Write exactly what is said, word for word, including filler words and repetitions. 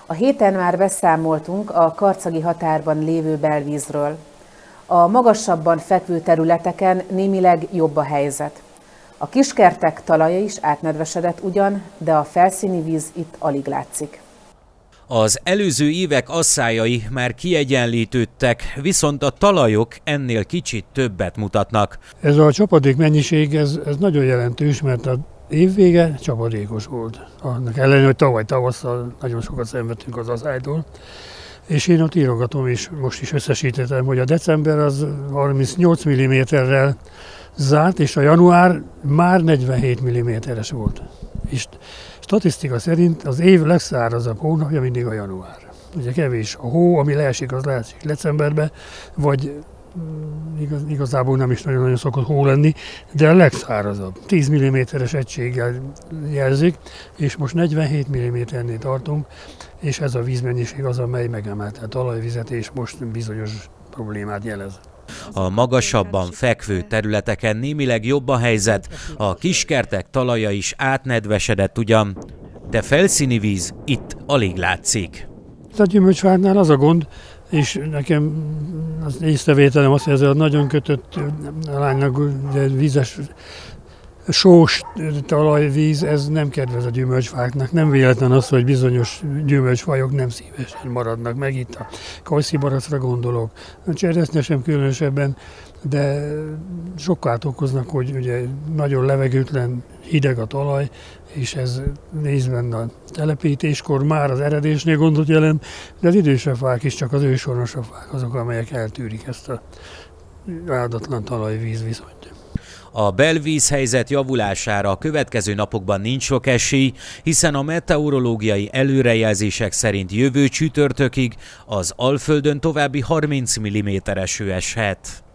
A héten már beszámoltunk a karcagi határban lévő belvízről. A magasabban fekvő területeken némileg jobb a helyzet. A kiskertek talaja is átnedvesedett ugyan, de a felszíni víz itt alig látszik. Az előző évek asszályai már kiegyenlítődtek, viszont a talajok ennél kicsit többet mutatnak. Ez a csapadék mennyiség ez, ez nagyon jelentős, mert a évvége csapadékos volt. Annak ellenére, hogy tavaly tavasszal nagyon sokat szenvedtünk az asszálytól. És én ott írogatom, és most is összesítettem, hogy a december az harmincnyolc milliméterrel zárt, és a január már negyvenhét milliméteres volt. És statisztika szerint az év legszárazabb hónapja mindig a január. Ugye kevés a hó, ami leesik, az leesik decemberben, vagy igaz, igazából nem is nagyon-nagyon szokott hó lenni, de a legszárazabb. tíz milliméteres egységgel jelzik, és most negyvenhét milliméternél tartunk, és ez a vízmennyiség az, amely megemelte a talajvizet, és most bizonyos problémát jelez. A magasabban fekvő területeken némileg jobb a helyzet, a kiskertek talaja is átnedvesedett ugyan, de felszíni víz itt alig látszik. A gyümölcsfáknál az a gond, és nekem az észrevételem az, hogy ez a nagyon kötött lánynak vízes, sós talajvíz, ez nem kedvez a gyümölcsfáknak. Nem véletlen az, hogy bizonyos gyümölcsfajok nem szívesen maradnak meg. Itt a kajszibaracra gondolok, a cseresznye sem különösebben, de sokkal okoznak, hogy ugye nagyon levegőtlen, hideg a talaj, és ez részben a telepítéskor már az eredésnél gondot jelent, de az idősebb fák is, csak az őshonosabb fák azok, amelyek eltűrik ezt a áldatlan talajvíz viszonyt. A belvízhelyzet javulására a következő napokban nincs sok esély, hiszen a meteorológiai előrejelzések szerint jövő csütörtökig az Alföldön további harminc milliméteres eső eshet.